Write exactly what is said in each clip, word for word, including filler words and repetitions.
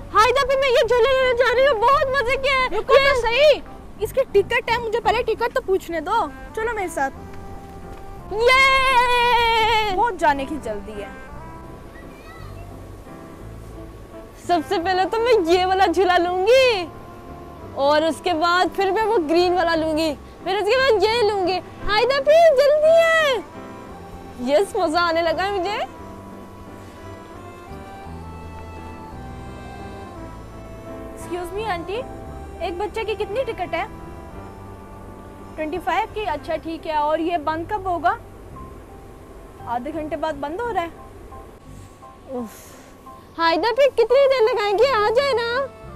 हाइदा पे मैं ये झूले लेने जा रही हूँ, बहुत मजे के हैं। रुको तो सही, इसकी टिकट है, मुझे पहले टिकट तो पूछने दो। चलो मेरे साथ। ये बहुत जाने की जल्दी है। सबसे पहले तो मैं ये वाला झूला लूंगी और उसके बाद फिर मैं वो ग्रीन वाला लूंगी, फिर उसके बाद ये लूंगी। हाइदा प्लीज जल्दी है। यस, मजा आने लगा मुझे। एक्सक्यूज मी आंटी, एक बच्चे की कितनी टिकट है? पच्चीस की। अच्छा ठीक है, और ये बंद कब होगा? आधे घंटे बाद बंद हो रहा है। उफ। हाइदा पे कितनी देर लगाएंगे, आ जाए ना।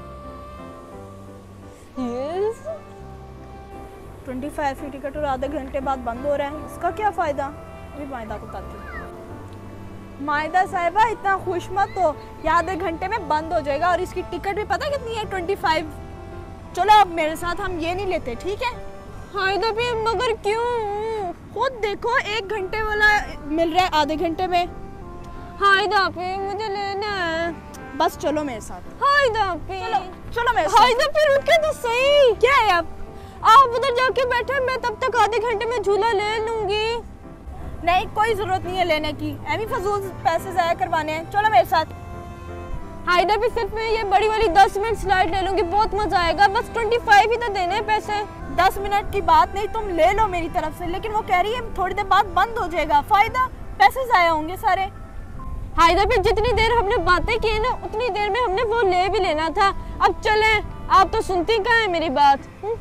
यस, पच्चीस की टिकट और आधे घंटे बाद बंद हो रहा है, इसका क्या फायदा? अभी मायदा को बताती हूँ। मायदा साहिबा इतना खुश मत हो, ये आधे घंटे में बंद हो जाएगा और इसकी टिकट भी पता कितनी है? पच्चीस। चलो अब मेरे साथ हम ये नहीं लेते, ठीक है? हाइदा पे मगर क्यों? खुद देखो, एक घंटे वाला मिल रहा है आधे घंटे में। हाइदा पे मुझे लेना है। बस चलो मेरे साथ। हाइदा पे चलो चलो मेरे साथ। हाइदा पे रुके तो सही। क्या है अब? आप उधर जाके बैठे, मैं तब तक आधे घंटे में झूला ले लूंगी। नहीं, कोई जरूरत नहीं है लेने की, एमी फजूल पैसे जाया करवाने हैं। चलो मेरे साथ। हाइदा पे सिर्फ मैं ये बड़ी वाली दस मिनट स्लाइड ले लूंगी, बहुत मजा आएगा। बस पच्चीस ही तो देने हैं पैसे। दस मिनट की बात नहीं, तुम ले लो मेरी तरफ से, लेकिन वो कह रही है थोड़ी देर बाद बंद हो जाएगा। फायदा, पैसे जाया होंगे सारे। हाइदा पे जितनी देर हमने बातें की ना, उतनी देर में हमने वो ले भी लेना था। अब चले, आप तो सुनती कहाँ है मेरी बात। हुँ?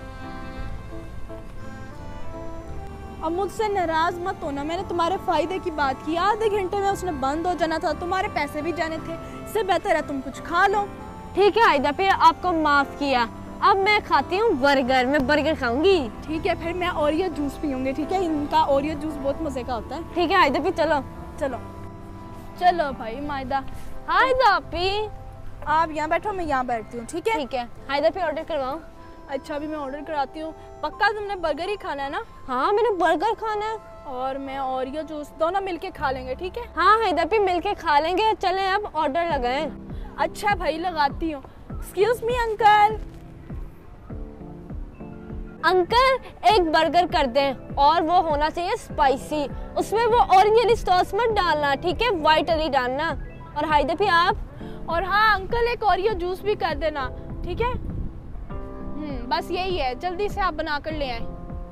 अब मुझसे नाराज मत होना, मैंने तुम्हारे फायदे की बात की। आधे घंटे में उसने बंद हो जाना था, तुम्हारे पैसे भी जाने थे। इससे बेहतर है तुम कुछ खा लो। ठीक है हाइदा पे, आपको माफ किया। अब मैं खाती हूँ बर्गर, मैं बर्गर खाऊंगी। ठीक है, फिर मैं ओरियो जूस पीऊंगी, ठीक है? इनका ओरियो जूस बहुत मजे का होता है। ठीक है हाइदा पे, चलो चलो चलो भाई मायदा। हाइदा पे आप यहाँ बैठो, मैं यहाँ बैठती हूँ, ठीक है? ठीक है हाइदा पे, ऑर्डर करवाओ। अच्छा, अभी मैं ऑर्डर कराती हूँ। पक्का तुमने बर्गर ही खाना है ना? हाँ, मैंने बर्गर खाना है। और मैं ओरियो जूस, दोनों मिलके खा लेंगे, ठीक है? हाँ हाइदा पे, मिलके खा लेंगे। चलें अब ऑर्डर लगाएं। अच्छा भाई, लगाती हूँ। Excuse me uncle. अंकल एक बर्गर कर दें, और वो होना चाहिए स्पाइसी। उसमें वो ऑरेंज वाली सॉस मत डालना, ठीक है? व्हाइट वाली डालना। और हाइदा पे आप? और हाँ अंकल, एक ओरियो जूस भी कर देना, ठीक है? हम्म, बस यही है, जल्दी से आप बना कर ले आए।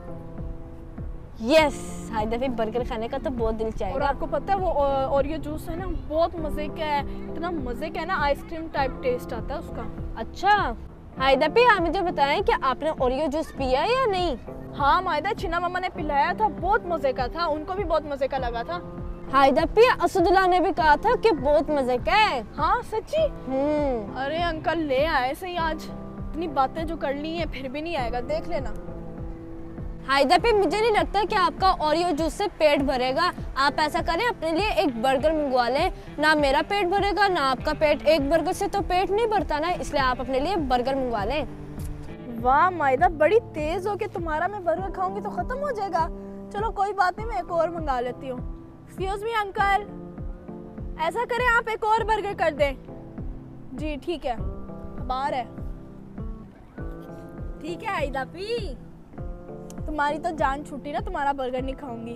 यस, हाइदा पे बर्गर खाने का तो बहुत दिल चाहेगा। और आपको पता है वो ओरियो जूस है ना, बहुत मजे का है, इतना मजे का है ना, आइसक्रीम टाइप टेस्ट आता है उसका। अच्छा हाइदा पे, आप मुझे बताएं कि आपने ओरियो जूस पिया या नहीं? हाँ मायदा, छिना मामा ने पिलाया था, बहुत मजे का था, उनको भी बहुत मजे का लगा था। हाइदा पे, असदुल्ला ने भी कहा था कि बहुत मजे का है। हाँ सच्ची? हम्म। अरे अंकल ले आए सही आज, इतनी बातें जो कर ली हैं फिर भी नहीं आएगा, देख लेना। हाइदा पे, मुझे नहीं लगता कि आपका ओरियो जूस से पेट भरेगा। आप ऐसा करें, अपने लिए एक बर्गर मंगवा लें। ना मेरा पेट भरेगा ना आपका पेट, एक बर्गर से तो पेट नहीं भरता ना, इसलिए आप अपने लिए बर्गर मंगवा लें। वाह मायदा, बड़ी तेज हो के तुम्हारा मैं बर्गर खाऊंगी तो खत्म हो जाएगा। चलो कोई बात नहीं, मैं एक और मंगा लेती हूँ। एक्सक्यूज मी अंकल, ऐसा करें आप एक और बर्गर कर दें। जी ठीक है, अब आ रहा है। ठीक है हाइदा पी, तुम्हारी तो जान छूटी ना, तुम्हारा बर्गर नहीं खाऊंगी।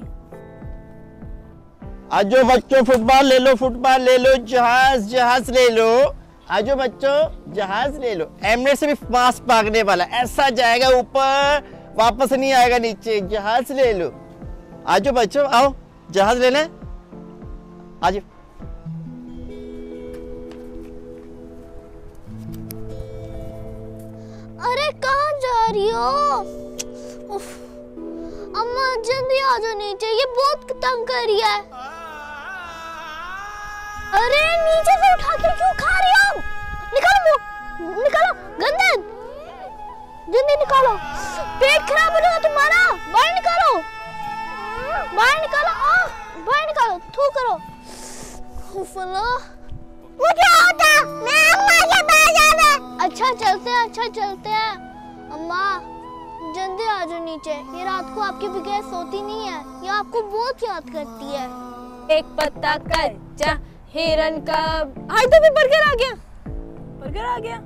आजो बच्चों, फुटबॉल ले लो, फुटबॉल ले लो, जहाज जहाज ले लो। आजो बच्चों, जहाज ले लो। एमरेट से भी फास्ट भागने वाला, ऐसा जाएगा ऊपर, वापस नहीं आएगा नीचे। जहाज ले लो। आजो बच्चों, आओ जहाज ले लें। आजो। अरे कहाँ जा रही हो? उफ, अम्मा जल्दी आ जाओ नीचे, ये बहुत तंग कर रही है। अरे नीचे से उठा के क्यों खा रही हो? निकालो निकालो, गंदे, जल्दी निकालो, पेट खराब हो जाएगा तुम्हारा। बाहर निकालो, बाहर निकालो, आ, बाहर निकालो, थू करो। उफला, वो क्या होता? मैं अम्मा के पास जाना। अच्छा चलते हैं, अच्छा चलते हैं। अम्मा जल्दी आ जाओ नीचे, ये रात को आपके बगैर सोती नहीं है, ये आपको बहुत याद करती है। एक पत्ता कच्चा हिरन का। हाइदा पे बर्गर आ गया। बर्गर आ गया।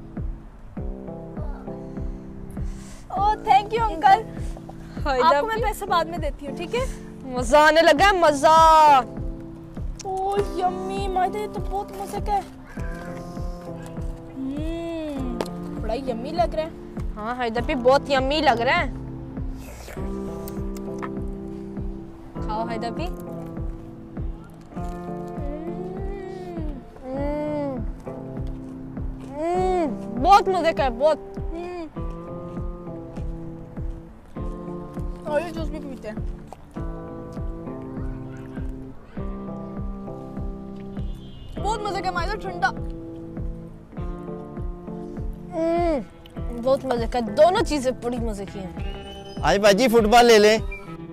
Oh thank you uncle. आपको मैं पैसे बाद में देती हूँ, ठीक है? मजा आने लगा है, मजा। ओह यम्मी मायदा, ये तो बहुत मजे का है। हम्म बड़ा यम्मी लग रहा है। हाँ हैदरपी बहुत यम्मी लग रहा है। खाओ हैदरपी। बहुत मजे का है, बहुत। और ये जूस भी पीते हैं। बहुत मजे का मायदा, ठंडा। बहुत मजे का, दोनों चीजें बड़ी मजे की हैं। आई बाजी फुटबॉल ले ले।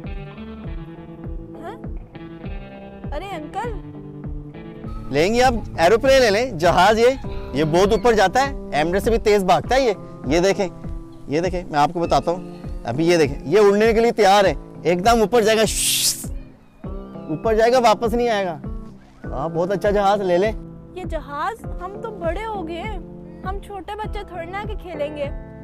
हाँ? अरे अंकल लेंगे आप एरोप्लेन ले लें, जहाज। ये ये बहुत ऊपर जाता है, एमरेट से भी तेज भागता है ये। ये देखें, ये देखें, मैं आपको बताता हूँ। अभी ये देखें, ये उड़ने के लिए तैयार है, एकदम ऊपर जाएगा, ऊपर जाएगा, वापस नहीं आएगा। आप बहुत अच्छा जहाज ले लें। ये जहाज, हम तो बड़े हो गए, हम छोटे बच्चे थोड़ी ना के खेलेंगे।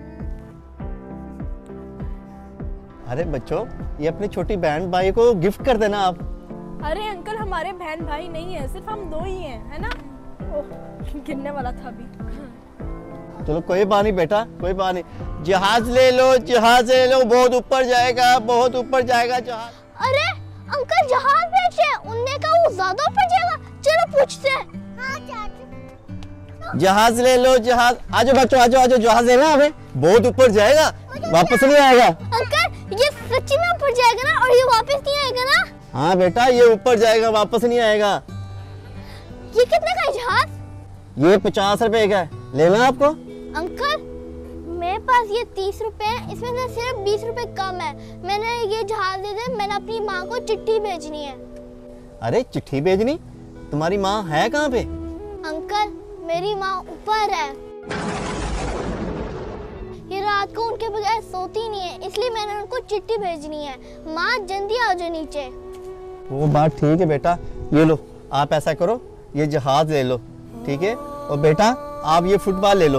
अरे बच्चों, ये अपनी छोटी बहन भाई को गिफ्ट कर देना आप। अरे अंकल हमारे बहन भाई नहीं है, सिर्फ हम दो ही हैं, है ना? ओह गिरने वाला था अभी। चलो कोई बात नहीं बेटा, कोई बात नहीं। जहाज ले लो, जहाज ले लो, बहुत ऊपर जाएगा, बहुत ऊपर जाएगा जहाज। अरे अंकल जहाज बेचे, उनने कहा वो ज्यादा ऊपर जाएगा। चलो पूछते हैं। हाँ चाचू। जहाज ले लो, जहाज। आजो बच्चों, आजो आजो, जहाज लेना हमें, बहुत ऊपर जाएगा, वापस नहीं आएगा। अंकल ये सच्ची में ऊपर जाएगा ना, और ये वापस नहीं आएगा ना? हाँ बेटा, ये ऊपर जाएगा, वापस नहीं आएगा। ये कितने का है जहाज? ये पचास रुपए का है, लेना आपको? अंकल मेरे पास ये तीस रुपए है, इसमें से सिर्फ बीस रुपए कम है। मैंने ये जहाज दे दे, मैंने अपनी माँ को चिट्ठी भेजनी है। अरे चिट्ठी भेजनी? तुम्हारी माँ है कहाँ पे? अंकल मेरी माँ ऊपर है, ये रात को उनके बगैर सोती नहीं है, इसलिए मैंने उनको चिट्ठी भेजनी है। माँ जल्दी आ जाओ नीचे। वो बात ठीक है बेटा, ये लो, आप ऐसा करो, ये जहाज ले लो, ठीक है? और बेटा आप ये फुटबॉल ले लो।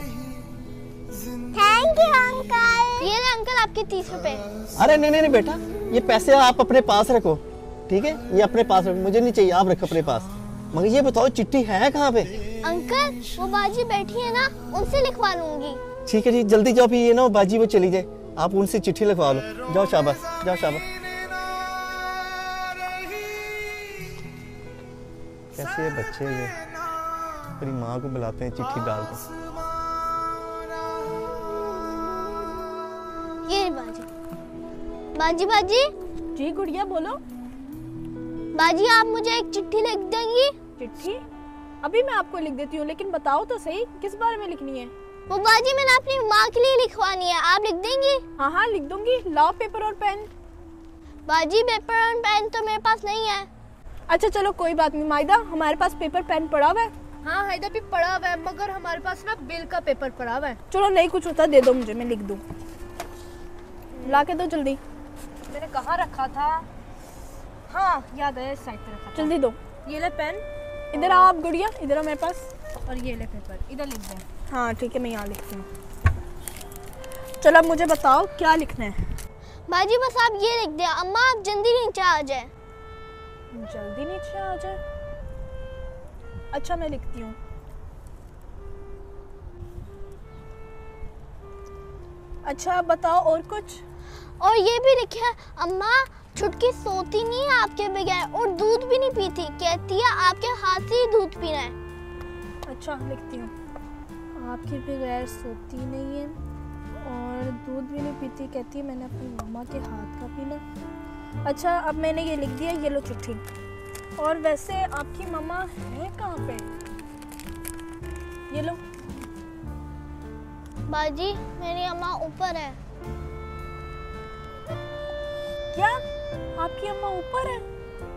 Thank you uncle. ये ले अंकल आपके तीस रुपए। अरे नहीं नहीं नहीं बेटा, ये पैसे आप अपने पास रखो, ठीक है? ये अपने पास रखो, मुझे नहीं चाहिए, आप रखो अपने पास। मगर ये बताओ चिट्ठी है कहाँ पे? अंकल वो बाजी बैठी है ना, उनसे लिखवा लूंगी। ठीक है जी, जल्दी जाओ, फिर ये ना बाजी वो चली जाए, आप उनसे चिट्ठी लिखवा लो। जाओ शाबाश, जाओ शाबाश। कैसे ये बच्चे ये अपनी माँ को बुलाते हैं चिट्ठी डाल के। ये बाजी बाजी बाजी जी गुड़िया बोलो। बाजी आप मुझे एक चिट्ठी लिख देंगी? चिट्ठी अभी मैं आपको लिख देती हूँ, लेकिन बताओ तो सही किस बारे में लिखनी है? वो बाजी मैंने अपनी माँ के लिए लिखवानी है, आप लिख देंगी? हाँ हाँ लिख दूंगी, लाओ पेपर और पेन। बाजी पेपर और पेन तो मेरे पास नहीं है। अच्छा चलो कोई बात नहीं मायदा, हमारे पास पेपर पेन पड़ा हुआ है। हाँ हैदर भी पड़ा हुआ है, मगर हमारे पास ना बिल का पेपर पड़ा हुआ है। चलो नहीं कुछ होता दे दो मुझे, मैं लिख दूं। ला के दो जल्दी। मैंने कहाँ रखा था? हाँ याद है, साइड पे रखा था। जल्दी दो। ये ले पेन, इधर आओ आप गुड़िया, इधर आओ मेरे पास। और ये ले पेपर, इधर लिख दे। हाँ ठीक है, मैं यहाँ लिखती हूँ। चलो अब मुझे बताओ क्या लिखना है? बाजी बस आप ये लिख दे, अम्मा आप जल्दी नीचे आ जाए। जल्दी नीचे आ जाए? अच्छा मैं लिखती हूँ। अच्छा बताओ और कुछ? और ये भी लिखा है, अम्मा छुटकी सोती नहीं है आपके बगैर, और दूध भी नहीं पीती, कहती है आपके हाथ से ही दूध पीना है। अच्छा लिखती हूँ, आपके बगैर सोती नहीं है और दूध भी नहीं पीती, कहती है मैंने अपनी मम्मा के हाथ का पीना। अच्छा अब मैंने ये लिख दिया, ये लो चिट्ठी। और वैसे आपकी मम्मा है कहाँ पे? ये लो। बाजी मेरी अम्मा ऊपर है। क्या आपकी अम्मा ऊपर है?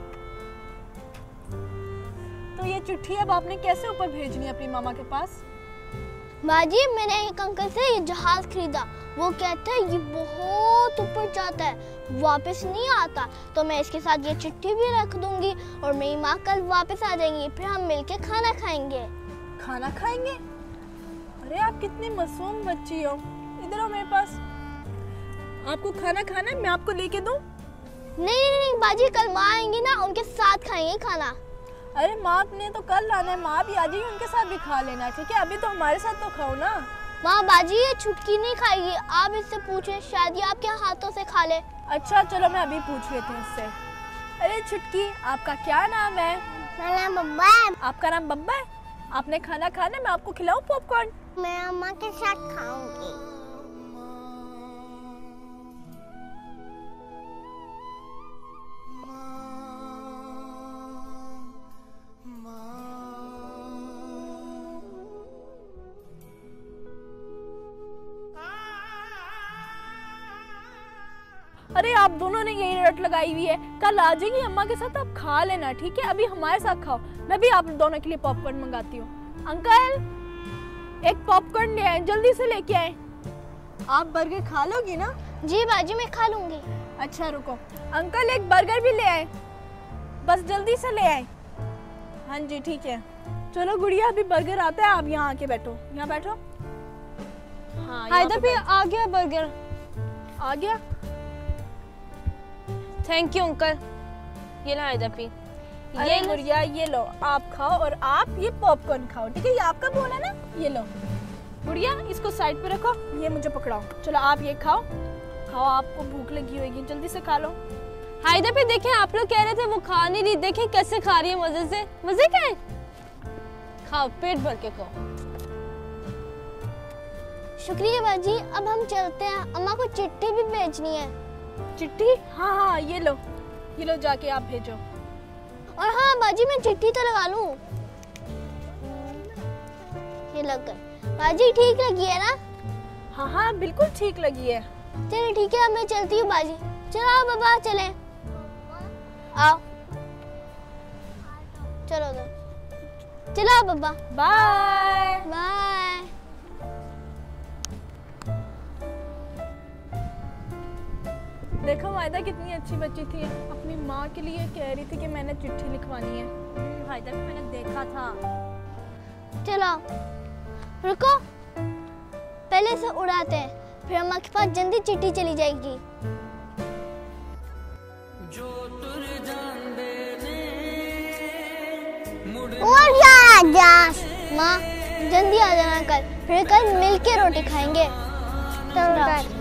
तो ये चिट्ठी अब आपने कैसे ऊपर भेजनी है अपनी मामा के पास? बाजी मैंने एक अंकल से ये जहाज खरीदा, वो कहते हैं ये बहुत ऊपर जाता है, वापस नहीं आता, तो मैं इसके साथ ये चिट्ठी भी रख दूंगी और मेरी माँ कल वापस आ जाएंगी, फिर हम मिलके खाना खाएंगे। खाना खाएंगे? अरे आप कितनी मासूम बच्ची हो। इधर आओ मेरे पास। आपको खाना खाना है, मैं आपको लेके दूं? नहीं नहीं नहीं बाजी, कल माँ आएंगी ना, उनके साथ खाएंगे खाना। अरे माँ ने तो कल आना है, माँ भी आ जाएगी, उनके साथ भी खा लेना, ठीक है? अभी तो हमारे साथ तो खाओ ना। माँ बाजी ये छुटकी नहीं खाएगी, आप इससे पूछें, शायद ये आपके हाथों से खा ले। अच्छा चलो मैं अभी पूछ लेती हूँ इससे। अरे छुटकी, आपका क्या नाम है? मेरा नाम बब्बा है। आपका नाम बब्बा है? आपने खाना खाना है, मैं आपको खिलाऊं पॉपकॉर्न? मैं अम्मा के साथ खाऊंगी। अरे आप दोनों ने यही रट लगाई हुई है, कल आ जाएगी अम्मा के साथ, आप खा लेना, ठीक है? अभी हमारे साथ खाओ। मैं भी आप दोनों के लिए पॉपकॉर्न मंगाती हूँ। अंकल एक पॉपकॉर्न ले आए, जल्दी से लेके आए। आप बर्गर खा लोगी ना? जी बाजी मैं खा लूंगी। अच्छा रुको, अंकल एक बर्गर भी ले आए, बस जल्दी से ले आए। हाँ जी ठीक है। चलो गुड़िया, अभी बर्गर आता है, आप यहाँ आके बैठो, यहाँ बैठो। हाँ हायदा पे आ गया बर्गर। आ गया? Thank you uncle. ये ला हायदा पे। ये गुड़िया ये लो, आप खाओ और आप ये पॉपकॉर्न खाओ, ठीक है? ये आपका बोल है ना, ये लो। गुड़िया इसको साइड पे रखो, ये मुझे पकड़ाओ। चलो आप ये खाओ, खाओ, आपको भूख लगी होगी, जल्दी से खा लो। हायदा पे देखें, आप लोग कह रहे थे वो खा नहीं रही, देखें कैसे खा रही है मजे से। मजे क्या है? खाओ, पेट भर के खाओ। शुक्रिया बाजी, अब हम चलते हैं, अम्मा को चिट्ठी भी भेजनी है। चिट्ठी? हाँ हाँ ये लो, ये लो जाके आप भेजो। और हाँ बाजी मैं चिट्ठी तो लगा लूं। ये लग गई बाजी, ठीक लगी है ना? हाँ हाँ बिल्कुल ठीक लगी है। चलो ठीक है, अब मैं चलती हूँ बाजी। चलो आओ बाबा, चले आओ, चलो दो, चलो आओ बाबा। Bye bye. देखो मायदा कितनी अच्छी बच्ची थी, अपनी माँ के लिए कह रही थी कि मैंने चिट्ठी लिखवानी है। हायदा भी मैंने देखा था। चलो रुको, पहले से उड़ाते हैं, फिर अम्मा के पास जल्दी चिट्ठी चली जाएगी। और जा माँ जल्दी आ जाना कल, फिर कल मिलके रोटी खाएंगे। चलो